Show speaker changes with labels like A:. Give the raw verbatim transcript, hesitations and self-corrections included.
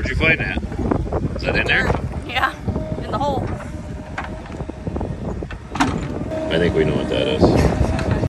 A: Where'd you find that? Is that in there?
B: Yeah, in the hole.
A: I think we know what that is.